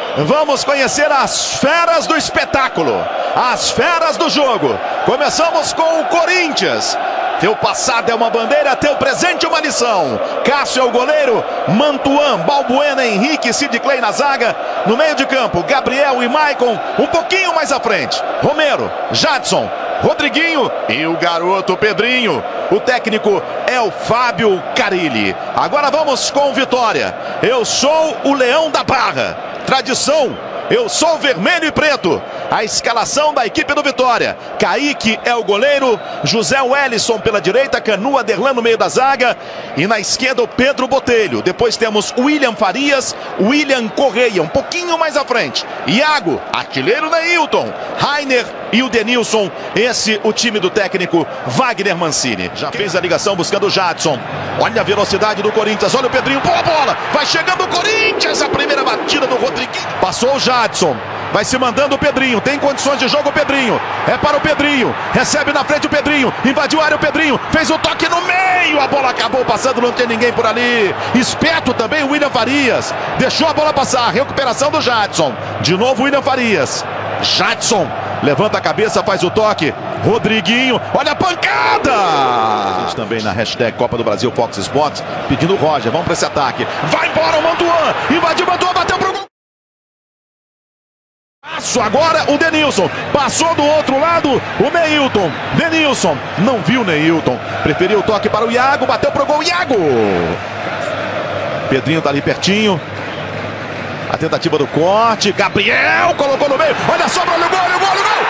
Vamos conhecer as feras do espetáculo, as feras do jogo. Começamos com o Corinthians. Teu passado é uma bandeira, teu presente é uma lição. Cássio é o goleiro, Mantuan, Balbuena, Henrique, Sid Clay na zaga. No meio de campo, Gabriel e Maicon um pouquinho mais à frente. Romero, Jadson, Rodriguinho e o garoto Pedrinho. O técnico é o Fábio Carilli. Agora vamos com Vitória. Eu sou o Leão da Barra. Tradição. Eu sou vermelho e preto. A escalação da equipe do Vitória. Kaique é o goleiro. José Wellison pela direita. Canu Aderlan no meio da zaga. E na esquerda o Pedro Botelho. Depois temos William Farias. William Correia um pouquinho mais à frente. Iago, artilheiro Neilton. Rainer e o Denilson. Esse o time do técnico Wagner Mancini. Já fez a ligação buscando o Jadson. Olha a velocidade do Corinthians. Olha o Pedrinho. Boa bola. Vai chegando o Corinthians. A primeira batida do Rodriguinho. Passou o Jadson. Vai se mandando o Pedrinho. Tem condições de jogo o Pedrinho. É para o Pedrinho. Recebe na frente o Pedrinho. Invadiu a área o Pedrinho. Fez o toque no meio. A bola acabou passando. Não tem ninguém por ali. Esperto também o William Farias. Deixou a bola passar. Recuperação do Jadson. De novo o William Farias. Jadson. Levanta a cabeça, faz o toque. Rodriguinho. Olha a pancada. A gente também na hashtag Copa do Brasil Fox Sports. Pedindo o Roger. Vamos para esse ataque. Vai embora o Mantuan. Invadiu o Mantuan. Bateu pro gol. Agora o Denilson, passou do outro lado o Neilton, Denilson, não viu Neilton, preferiu o toque para o Iago, bateu pro gol, Iago. Pedrinho tá ali pertinho, a tentativa do corte, Gabriel colocou no meio, olha só, olha o gol, olha o gol, olha o gol.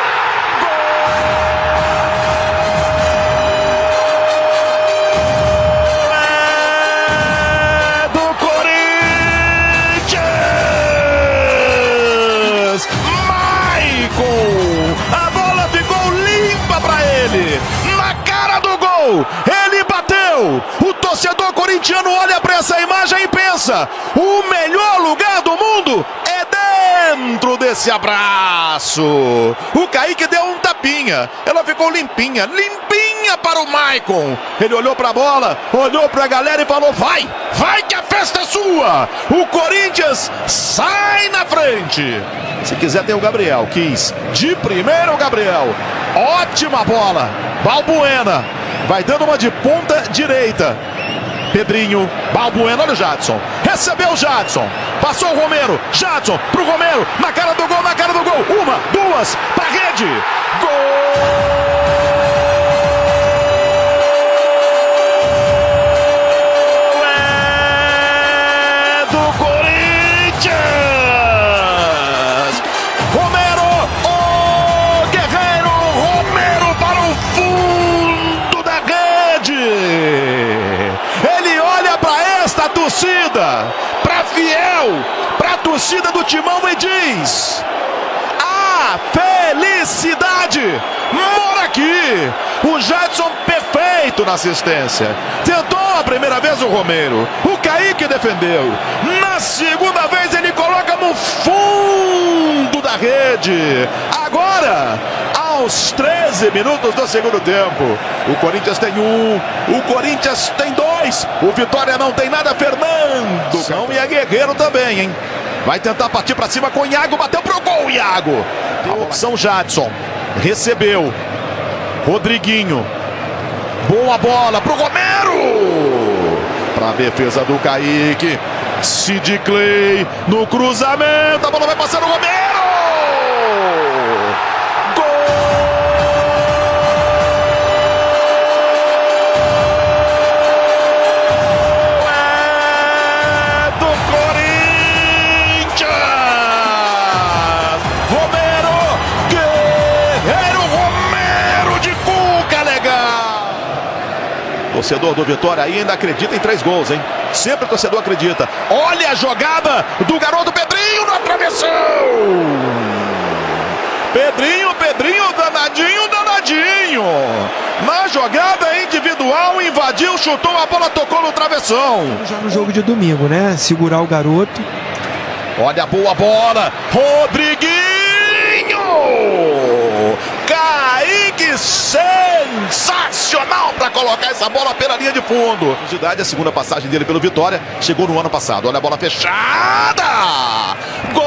A bola ficou limpa para ele, na cara do gol, ele bateu. O torcedor corintiano olha para essa imagem e pensa: o melhor lugar do mundo é dentro desse abraço. O Kaique deu um tapinha, ela ficou limpinha, limpinha para o Maicon. Ele olhou para a bola, olhou para a galera e falou: vai, vai que a festa é sua. O Corinthians sai na frente. Se quiser tem o Gabriel, quis de primeira o Gabriel. Ótima bola, Balbuena. Vai dando uma de ponta direita. Pedrinho, Balbuena, olha o Jadson. Recebeu o Jadson. Passou o Romero, Jadson pro Romero. Na cara do gol, na cara do gol. Uma, duas, pra rede. Gol! Torcida, para Fiel, para a torcida do Timão e diz: a felicidade mora aqui. O Jadson perfeito na assistência. Tentou a primeira vez o Romero, o Kaique defendeu. Na segunda vez ele coloca no fundo da rede. Agora, aos 13 minutos do segundo tempo, o Corinthians tem um, o Corinthians tem dois, o Vitória não tem nada. Fernando Cão e é guerreiro também, hein? Vai tentar partir para cima com o Iago, bateu pro gol, Iago. A opção Jadson, recebeu Rodriguinho, boa bola pro Romero, para a defesa do Kaique, Sid Clay no cruzamento, a bola vai passar no Romero. Torcedor do Vitória ainda acredita em 3 gols, hein? Sempre o torcedor acredita. Olha a jogada do garoto Pedrinho na travessão. Pedrinho, danadinho. Na jogada individual, invadiu, chutou, a bola tocou no travessão. Já no jogo de domingo, né? Segurar o garoto. Olha a boa bola. Rodriguinho! Kaique, sensacional para colocar essa bola pela linha de fundo. A segunda passagem dele pelo Vitória chegou no ano passado. Olha a bola fechada. Gol!